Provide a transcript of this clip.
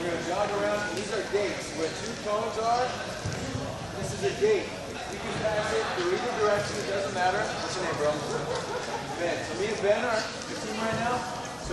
We're going to jog around. These are gates. Where two cones are, this is a gate. You can pass it through either direction. It doesn't matter. What's your name, bro? Ben. So me and Ben are the team right now.